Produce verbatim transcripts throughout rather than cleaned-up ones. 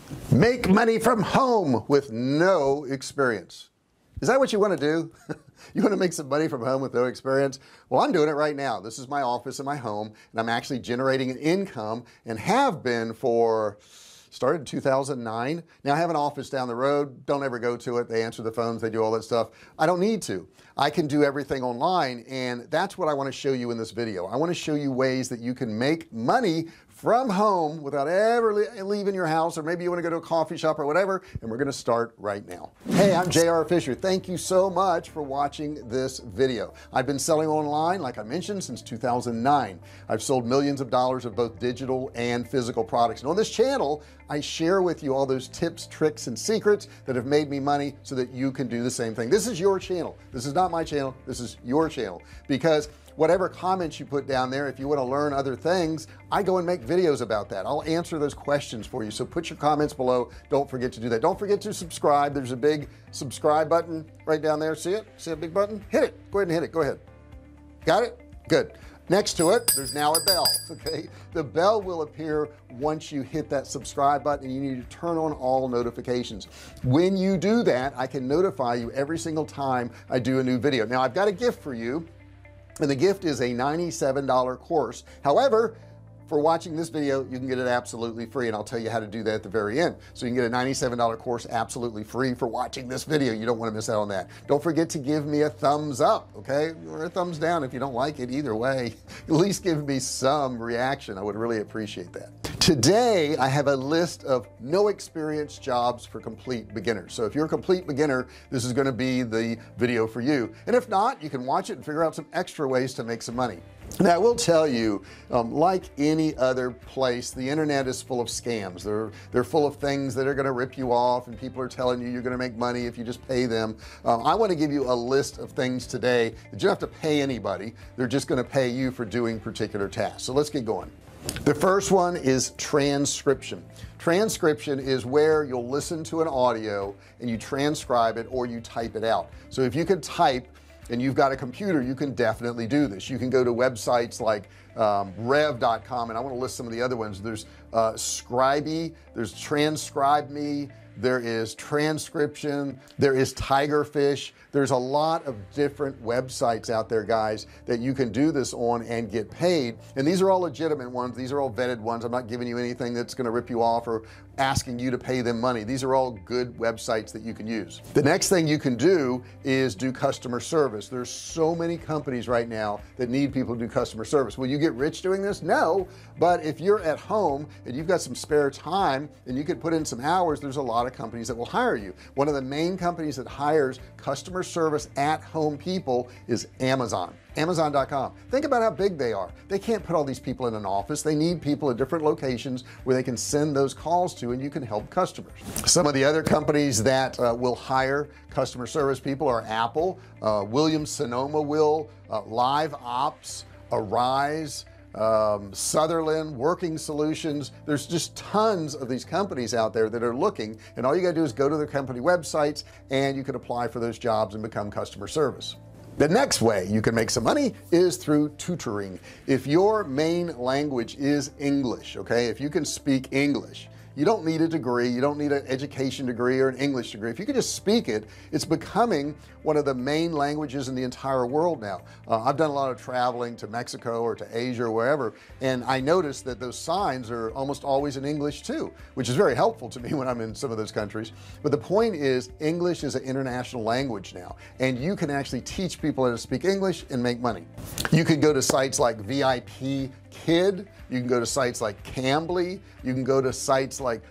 Make money from home with no experience. Is that what you want to do? You want to make some money from home with no experience? Well, I'm doing it right now. This is my office in my home, and I'm actually generating an income and have been for started in two thousand nine. Now I have an office down the road. Don't ever go to it. They answer the phones, they do all that stuff. I don't need to. I can do everything online, and that's what I want to show you in this video. I want to show you ways that you can make money from home without ever le leaving your house, or maybe you want to go to a coffee shop or whatever, and we're going to start right now. Hey, I'm J R Fisher. Thank you so much for watching this video. I've been selling online, like I mentioned, since two thousand nine. I've sold millions of dollars of both digital and physical products, and on this channel I share with you all those tips, tricks, and secrets that have made me money so that you can do the same thing. This is your channel. This is not my channel. This is your channel, because whatever comments you put down there, if you want to learn other things, I go and make videos about that. I'll answer those questions for you. So put your comments below. Don't forget to do that. Don't forget to subscribe. There's a big subscribe button right down there. See it? See a big button? Hit it. Go ahead and hit it. Go ahead. Got it? Good. Next to it, there's now a bell. Okay, the bell will appear once you hit that subscribe button, and you need to turn on all notifications. When you do that, I can notify you every single time I do a new video. Now I've got a gift for you, and the gift is a ninety-seven dollar course. However, for watching this video, you can get it absolutely free, and I'll tell you how to do that at the very end. So you can get a ninety-seven dollar course absolutely free for watching this video. You don't want to miss out on that. Don't forget to give me a thumbs up, okay, or a thumbs down if you don't like it. Either way, at least give me some reaction. I would really appreciate that. Today I have a list of no experience jobs for complete beginners. So if you're a complete beginner, this is going to be the video for you, and if not, you can watch it and figure out some extra ways to make some money. Now I will tell you, um, like any other place, the internet is full of scams. They're they're full of things that are going to rip you off, and people are telling you you're going to make money if you just pay them. um, I want to give you a list of things today that you don't have to pay anybody. They're just going to pay you for doing particular tasks. So let's get going. The first one is transcription. Transcription is where you'll listen to an audio and you transcribe it, or you type it out. So if you can type and you've got a computer, you can definitely do this. You can go to websites like um, rev dot com, and I want to list some of the other ones. There's uh, Scribey, there's Transcribe Me, there is Transcription, there is Tigerfish. There's a lot of different websites out there, guys, that you can do this on and get paid, and these are all legitimate ones. These are all vetted ones. I'm not giving you anything that's going to rip you off or asking you to pay them money. These are all good websites that you can use. The next thing you can do is do customer service. There's so many companies right now that need people to do customer service. Will you get rich doing this? No, but if you're at home and you've got some spare time and you could put in some hours, there's a lot of companies that will hire you. One of the main companies that hires customer service at home people is Amazon. Amazon dot com. Think about how big they are. They can't put all these people in an office. They need people at different locations where they can send those calls to, and you can help customers. Some of the other companies that uh, will hire customer service people are Apple, uh, Williams Sonoma will, uh, Live Ops, Arise, um, Sutherland, Working Solutions. There's just tons of these companies out there that are looking, and all you gotta do is go to their company websites and you can apply for those jobs and become customer service. The next way you can make some money is through tutoring. If your main language is English, okay, if you can speak English, you don't need a degree, you don't need an education degree or an English degree. If you can just speak it, it's becoming one of the main languages in the entire world now. uh, I've done a lot of traveling to Mexico or to Asia or wherever, and I noticed that those signs are almost always in English too, which is very helpful to me when I'm in some of those countries. But the point is, English is an international language now, and you can actually teach people how to speak English and make money. You could go to sites like V I P Kid, you can go to sites like Cambly, you can go to sites like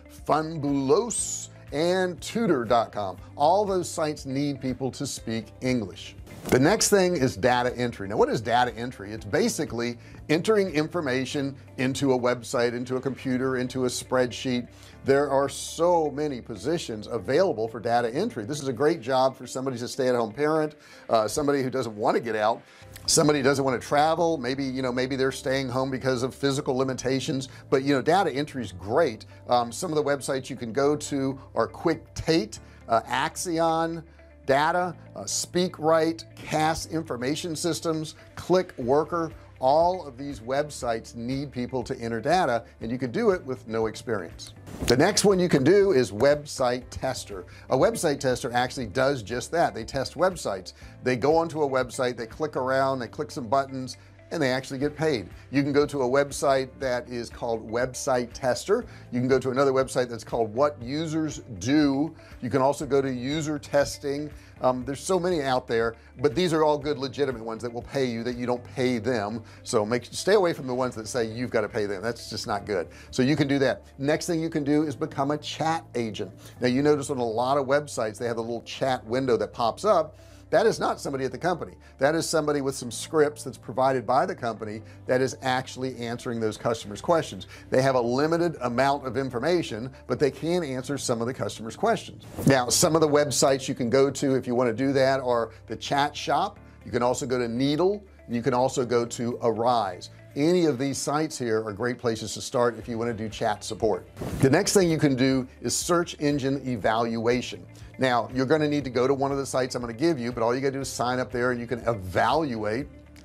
Funbulos and tutor dot com. All those sites need people to speak English. The next thing is data entry. Now, what is data entry? It's basically entering information into a website, into a computer, into a spreadsheet. There are so many positions available for data entry. This is a great job for somebody who's a stay-at-home parent, uh, somebody who doesn't want to get out, somebody who doesn't want to travel. Maybe, you know, maybe they're staying home because of physical limitations, but you know, data entry is great. Um, some of the websites you can go to are QuickTate, uh, Axion Data, uh, SpeakRight, C A S Information Systems, ClickWorker. all of these websites need people to enter data, and you can do it with no experience. The next one you can do is website tester. A website tester actually does just that. They test websites. They go onto a website, they click around, they click some buttons, and they actually get paid. You can go to a website that is called Website Tester. You can go to another website that's called What Users Do. You can also go to User Testing. Um, there's so many out there, but these are all good legitimate ones that will pay you, that you don't pay them. So make stay away from the ones that say you've got to pay them. That's just not good. So you can do that. Next thing you can do is become a chat agent. Now you notice on a lot of websites they have a little chat window that pops up. That is not somebody at the company. That is somebody with some scripts that's provided by the company that is actually answering those customers' questions. They have a limited amount of information, but they can answer some of the customers' questions. Now some of the websites you can go to if you want to do that are the Chat Shop. You can also go to Needle. You can also go to Arise. Any of these sites here are great places to start if you want to do chat support. The next thing you can do is search engine evaluation. Now you're going to need to go to one of the sites I'm going to give you, but all you got to do is sign up there and you can evaluate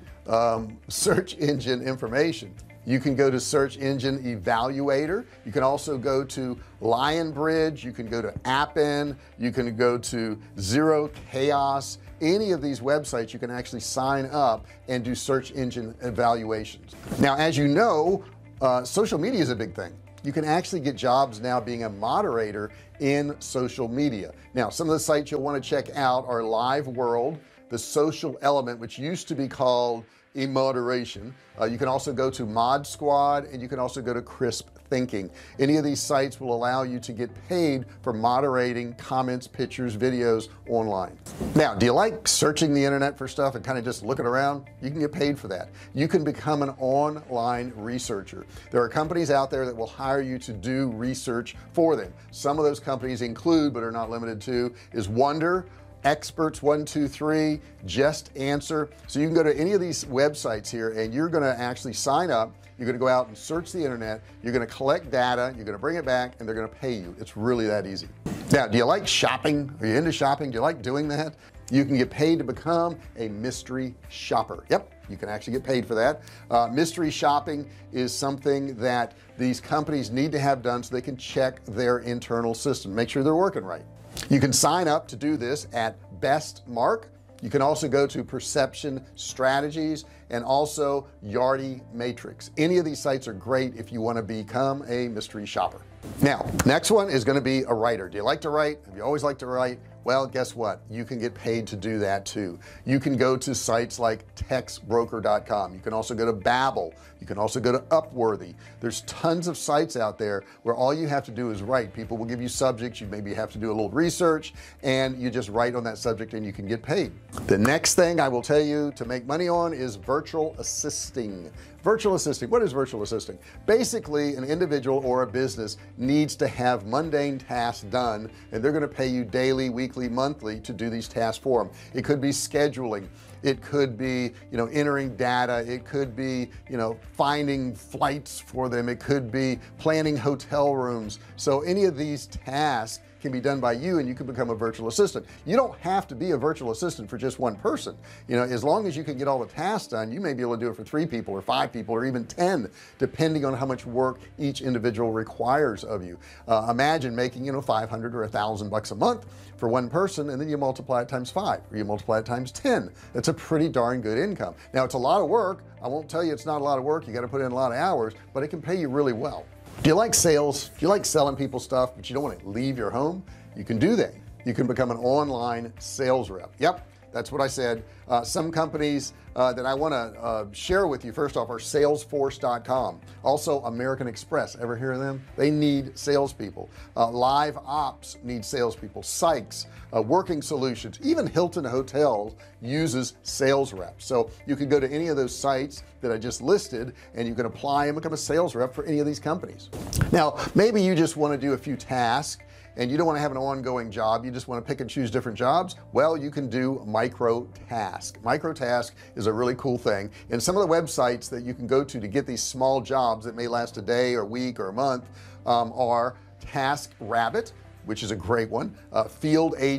um, search engine information. You can go to Search Engine Evaluator. You can also go to Lionbridge. You can go to Appen. You can go to Zero Chaos. Any of these websites you can actually sign up and do search engine evaluations. Now as you know, uh, social media is a big thing. You can actually get jobs now being a moderator in social media. Now some of the sites you'll want to check out are Live World, The Social Element, which used to be called eModeration. Uh, you can also go to Mod Squad, and you can also go to Crisp Thinking. Any of these sites will allow you to get paid for moderating comments, pictures, videos online. Now do you like searching the internet for stuff and kind of just looking around? You can get paid for that. You can become an online researcher. There are companies out there that will hire you to do research for them. Some of those companies include, but are not limited to, is Wonder, Experts one two three, Just Answer. So you can go to any of these websites here and you're going to actually sign up. You're going to go out and search the internet. You're going to collect data. You're going to bring it back and they're going to pay you. It's really that easy. Now do you like shopping? Are you into shopping? Do you like doing that? You can get paid to become a mystery shopper. Yep, you can actually get paid for that. Uh, mystery shopping is something that these companies need to have done so they can check their internal system, make sure they're working right. You can sign up to do this at Best Mark. You can also go to Perception Strategies and also Yardi Matrix. Any of these sites are great if you want to become a mystery shopper. Now next one is going to be a writer. Do you like to write? Have you always liked to write? Well, guess what? You can get paid to do that too. You can go to sites like text broker dot com. You can also go to Babbel. You can also go to Upworthy. There's tons of sites out there where all you have to do is write. People will give you subjects. You maybe have to do a little research and you just write on that subject and you can get paid. The next thing I will tell you to make money on is virtual assisting. Virtual assisting. What is virtual assisting? Basically an individual or a business needs to have mundane tasks done and they're going to pay you daily, weekly, monthly to do these tasks for them. It could be scheduling. It could be, you know, entering data. It could be, you know, finding flights for them. It could be planning hotel rooms. So any of these tasks can be done by you and you can become a virtual assistant. You don't have to be a virtual assistant for just one person. You know, as long as you can get all the tasks done, you may be able to do it for three people or five people or even ten, depending on how much work each individual requires of you. Uh, imagine making, you know, five hundred or a thousand bucks a month for one person, and then you multiply it times five or you multiply it times ten. That's a pretty darn good income. Now it's a lot of work. I won't tell you it's not a lot of work. You got to put in a lot of hours, but it can pay you really well. Do you like sales? Do you like selling people stuff but you don't want to leave your home? You can do that. You can become an online sales rep. Yep, that's what I said. Uh, some companies uh, that I want to uh, share with you first off are salesforce dot com, also American Express. Ever hear of them? They need salespeople. uh, Live Ops needs salespeople. Sykes, uh, Working Solutions, even Hilton Hotels uses sales reps. So you can go to any of those sites that I just listed and you can apply and become a sales rep for any of these companies. Now maybe you just want to do a few tasks and you don't want to have an ongoing job. You just want to pick and choose different jobs. Well, you can do micro task. Micro task is a really cool thing. And some of the websites that you can go to to get these small jobs that may last a day or a week or a month um, are TaskRabbit, which is a great one, uh, Field Agent,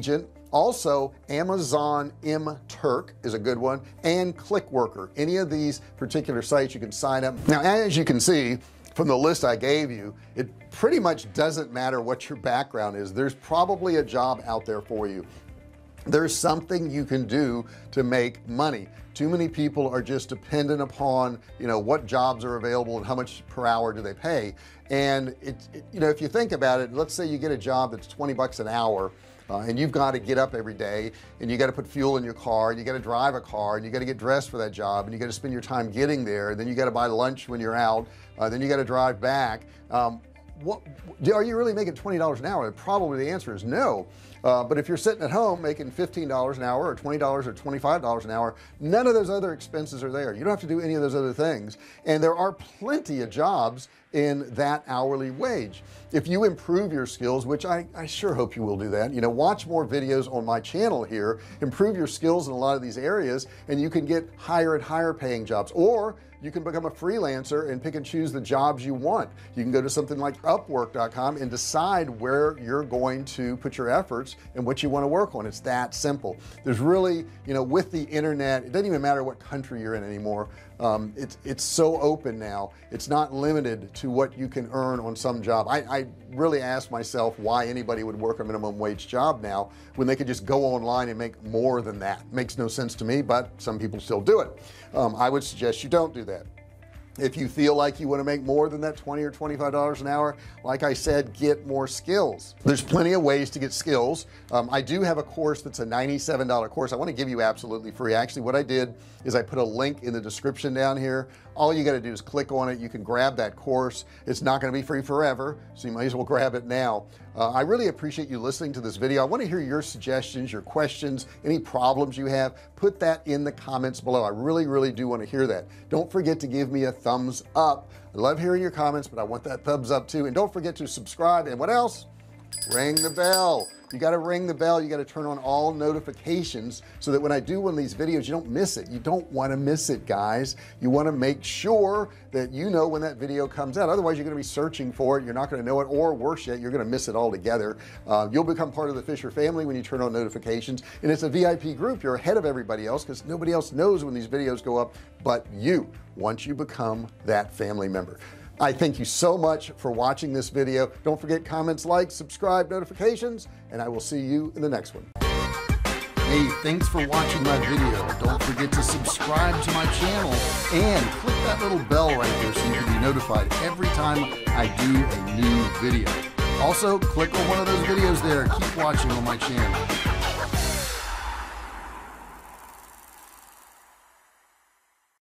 Also Amazon M Turk is a good one, and ClickWorker. Any of these particular sites you can sign up. Now as you can see from the list I gave you, it pretty much doesn't matter what your background is. There's probably a job out there for you. There's something you can do to make money. Too many people are just dependent upon, you know, what jobs are available and how much per hour do they pay. And it, it you know, if you think about it, let's say you get a job that's twenty bucks an hour, uh, and you've got to get up every day, and you got to put fuel in your car, and you got to drive a car, and you got to get dressed for that job, and you got to spend your time getting there, and then you got to buy lunch when you're out, uh, then you got to drive back. um, what are you really making twenty dollars an hour? Probably the answer is no. Uh, but if you're sitting at home making fifteen dollars an hour or twenty dollars or twenty-five dollars an hour, none of those other expenses are there. You don't have to do any of those other things, and there are plenty of jobs in that hourly wage. If you improve your skills, which I, I sure hope you will do that, you know, watch more videos on my channel here, improve your skills in a lot of these areas, and you can get higher and higher paying jobs. Or you can become a freelancer and pick and choose the jobs you want. You can go to something like upwork dot com and decide where you're going to put your efforts and what you want to work on. It's that simple. There's really, you know, with the internet, it doesn't even matter what country you're in anymore. Um, it's it's so open now. It's not limited to what you can earn on some job. I, I really ask myself why anybody would work a minimum wage job now when they could just go online and make more than that. Makes no sense to me, but some people still do it. um, I would suggest you don't do that. If you feel like you want to make more than that twenty or twenty-five dollars an hour, like I said, get more skills. There's plenty of ways to get skills. um, I do have a course that's a ninety-seven dollar course I want to give you absolutely free. Actually, what I did is I put a link in the description down here. All you got to do is click on it. You can grab that course. It's not going to be free forever, so you might as well grab it now. uh, I really appreciate you listening to this video. I want to hear your suggestions, your questions, any problems you have. Put that in the comments below. I really really do want to hear that. Don't forget to give me a thumbs up. I love hearing your comments, but I want that thumbs up too. And don't forget to subscribe, and what else? Ring the bell. You got to ring the bell. You got to turn on all notifications so that when I do one of these videos, you don't miss it. You don't want to miss it, guys. You want to make sure that you know when that video comes out. Otherwise, you're going to be searching for it. You're not going to know it, or worse yet, you're going to miss it altogether. Uh, you'll become part of the Fisher family when you turn on notifications, and it's a V I P group. You're ahead of everybody else because nobody else knows when these videos go up but you, once you become that family member. I thank you so much for watching this video. Don't forget comments, like, subscribe, notifications, and I will see you in the next one. Hey, thanks for watching my video. Don't forget to subscribe to my channel and click that little bell right there so you can be notified every time I do a new video. Also, click on one of those videos there. Keep watching on my channel.